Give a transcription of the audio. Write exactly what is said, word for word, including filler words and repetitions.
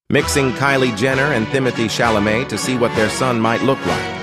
mixing Kylie Jenner and Thimothy Chalamet to see what their son might look like.